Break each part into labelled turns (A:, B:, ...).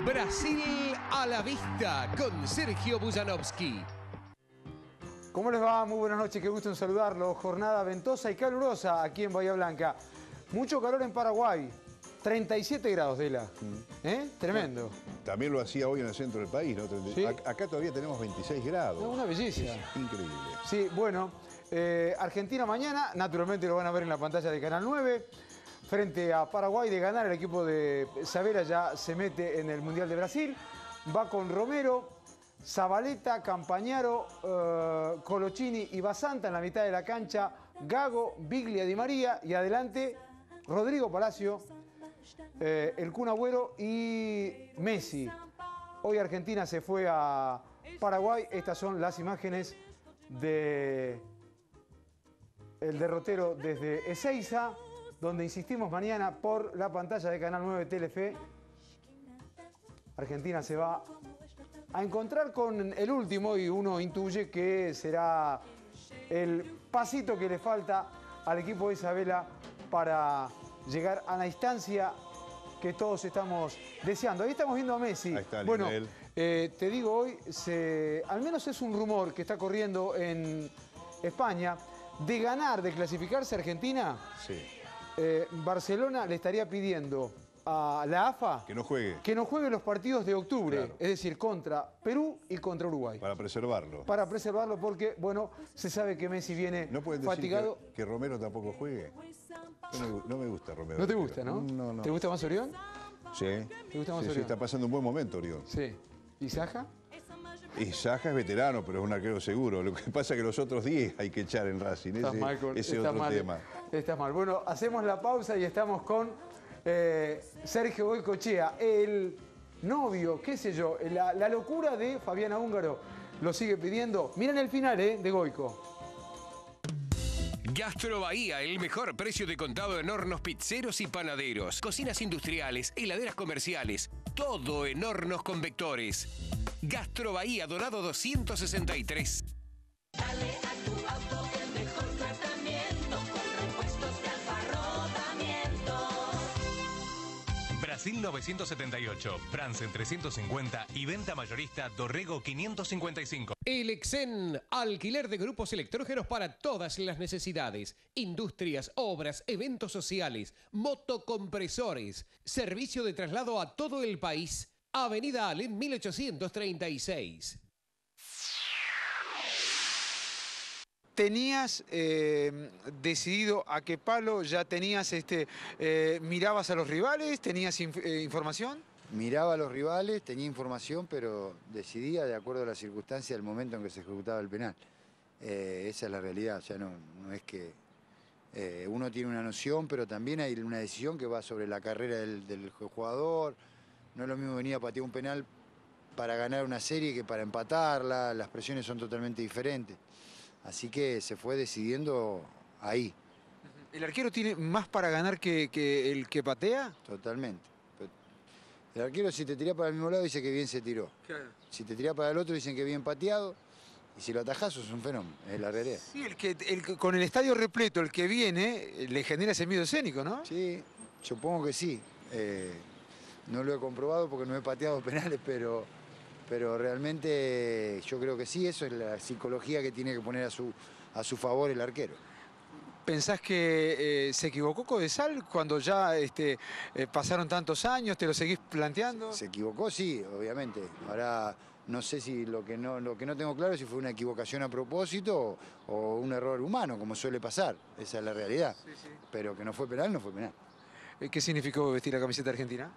A: Brasil a la vista con Sergio Bujanovsky.
B: ¿Cómo les va? Muy buenas noches, qué gusto en saludarlos. Jornada ventosa y calurosa aquí en Bahía Blanca. Mucho calor en Paraguay, 37 grados de la. Tremendo.
C: También lo hacía hoy en el centro del país, ¿no?
B: Sí.
C: Acá todavía tenemos 26 grados.
B: Es una belleza.
C: Increíble.
B: Sí, bueno, Argentina mañana, naturalmente lo van a ver en la pantalla de Canal 9. Frente a Paraguay, de ganar el equipo de Savera ya se mete en el Mundial de Brasil. Va con Romero, Zabaleta, Campagnaro, Colochini y Basanta en la mitad de la cancha. Gago, Biglia, Di María y adelante Rodrigo Palacio, el Kun Agüero y Messi. Hoy Argentina se fue a Paraguay. Estas son las imágenes de el derrotero desde Ezeiza, donde insistimos mañana por la pantalla de Canal 9 Telefe. Argentina se va a encontrar con el último y uno intuye que será el pasito que le falta al equipo de Isabela para llegar a la instancia que todos estamos deseando. Ahí estamos viendo a Messi.
C: Ahí está,
B: bueno,
C: Lionel.
B: te digo hoy, al menos es un rumor que está corriendo en España, de ganar, de clasificarse Argentina.
C: Sí.
B: Barcelona le estaría pidiendo a la AFA
C: Que no juegue.
B: que no juegue los partidos de octubre,
C: Claro.
B: es decir, contra Perú y contra Uruguay.
C: Para preservarlo.
B: Para preservarlo porque, bueno, se sabe que Messi viene
C: ¿No pueden
B: fatigado.
C: decir que Romero tampoco juegue? No me gusta Romero.
B: ¿No te gusta, no?
C: No.
B: ¿Te gusta más Orión?
C: Sí.
B: ¿Te gusta más
C: Sí,
B: Orión?
C: está pasando un buen momento, Orión.
B: Sí. ¿Y Saja?
C: Y Saja es veterano, pero es un arquero seguro. Lo que pasa es que los otros 10 hay que echar en Racing.
B: Estás mal
C: Ese
B: estás
C: otro
B: mal,
C: tema.
B: Estás mal. Bueno, hacemos la pausa y estamos con Sergio Goycochea, el novio, qué sé yo, la locura de Fabiana Húngaro. Lo sigue pidiendo. Miren el final, de Goico.
A: Gastro Bahía, el mejor precio de contado en hornos pizzeros y panaderos, cocinas industriales, heladeras comerciales, todo en hornos convectores. Gastro Bahía, Dorado 263.
D: Dale a tu auto el mejor tratamiento con repuestos de Alfa Rodamiento.
E: Brasil 978, Bransen 350 y venta mayorista Dorrego 555.
A: El Exen, alquiler de grupos electrógenos para todas las necesidades, industrias, obras, eventos sociales, motocompresores, servicio de traslado a todo el país. Avenida Alem 1836.
B: ¿Tenías decidido a qué palo? ¿Ya tenías, mirabas a los rivales? ¿Tenías información?
F: Miraba a los rivales, tenía información, pero decidía de acuerdo a las circunstancias del momento en que se ejecutaba el penal. Esa es la realidad, o sea, no es que uno tiene una noción, pero también hay una decisión que va sobre la carrera del jugador. No es lo mismo venir a patear un penal para ganar una serie que para empatarla, las presiones son totalmente diferentes. Así que se fue decidiendo ahí.
B: ¿El arquero tiene más para ganar que el que patea?
F: Totalmente. El arquero, si te tira para el mismo lado, dice que bien se tiró.
B: Claro.
F: Si te tira para el otro, dicen que bien pateado. Y si lo atajás, sos un fenómeno. Es la realidad.
B: Sí, con el estadio repleto, el que viene, le genera ese miedo escénico, ¿no?
F: Sí, supongo que sí. No lo he comprobado porque no he pateado penales, pero realmente yo creo que sí. Eso es la psicología que tiene que poner a su favor el arquero.
B: ¿Pensás que se equivocó Codesal cuando ya pasaron tantos años? ¿Te lo seguís planteando?
F: Se equivocó, sí, obviamente. Ahora no sé si lo que no tengo claro es si fue una equivocación a propósito o un error humano, como suele pasar. Esa es la realidad.
B: Sí, sí.
F: Pero que no fue penal, no fue penal.
B: ¿Qué significó vestir la camiseta argentina?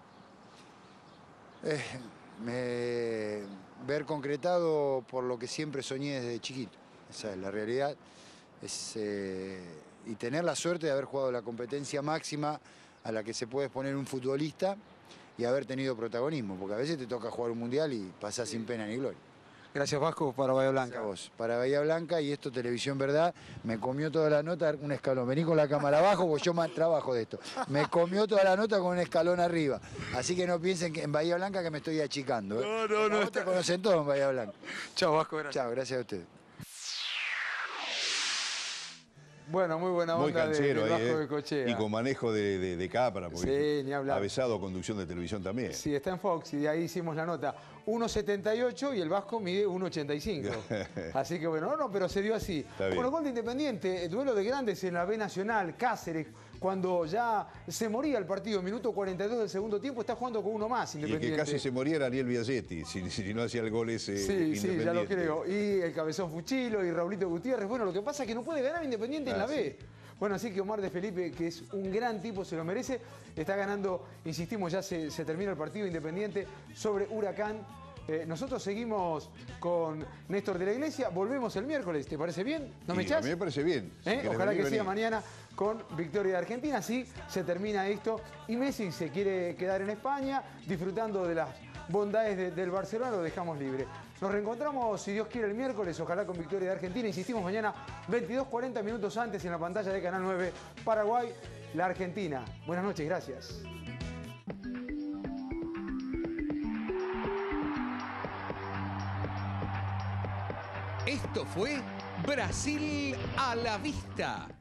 F: Ver concretado por lo que siempre soñé desde chiquito. Esa es la realidad. Y tener la suerte de haber jugado la competencia máxima a la que se puede exponer un futbolista y haber tenido protagonismo, porque a veces te toca jugar un mundial y pasás sin pena ni gloria.
B: Gracias, Vasco, para Bahía Blanca.
F: Gracias a vos. Para Bahía Blanca, y esto Televisión Verdad, me comió toda la nota, un escalón. Vení con la cámara abajo, porque yo más trabajo de esto. Me comió toda la nota con un escalón arriba. Así que no piensen que en Bahía Blanca que me estoy achicando. No. Te conocen todos en Bahía Blanca.
B: Chao, Vasco, gracias.
F: Chao, gracias a ustedes.
B: Bueno, muy buena
C: Muy
B: onda
C: canchero
B: del
C: ahí,
B: Vasco Bengochea.
C: Y con manejo de cámara, porque
B: Sí, ni hablar.
C: ha besado conducción de televisión también.
B: Sí, está en Fox y de ahí hicimos la nota. 1,78 y el Vasco mide 1,85. Así que bueno, no, pero se dio así.
C: bien.
B: Bueno, gol de Independiente, duelo de grandes en la B Nacional, Cáceres, cuando ya se moría el partido, minuto 42 del segundo tiempo, está jugando con uno más
C: Y el
B: Independiente.
C: que casi se moría era Ariel Villagetti, si no hacía el gol ese
B: Sí, ya lo
C: Independiente.
B: creo. Y el Cabezón Fuchilo y Raulito Gutiérrez. Bueno, lo que pasa es que no puede ganar Independiente en la B.
C: Sí.
B: Bueno, así que Omar de Felipe, que es un gran tipo, se lo merece. Está ganando, insistimos, ya se termina el partido Independiente sobre Huracán. Nosotros seguimos con Néstor de la Iglesia. Volvemos el miércoles, ¿te parece bien? ¿No me
C: Y
B: echás?
C: a mí me parece bien. Si querés
B: Ojalá
C: venir,
B: que siga
C: vení.
B: mañana con victoria de Argentina. Así se termina esto. Y Messi se quiere quedar en España disfrutando de las bondades del Barcelona. Lo dejamos libre. Nos reencontramos, si Dios quiere, el miércoles. Ojalá con victoria de Argentina. Insistimos mañana, 22:40 minutos antes en la pantalla de Canal 9. Paraguay, la Argentina. Buenas noches, gracias.
A: Esto fue Brasil a la vista.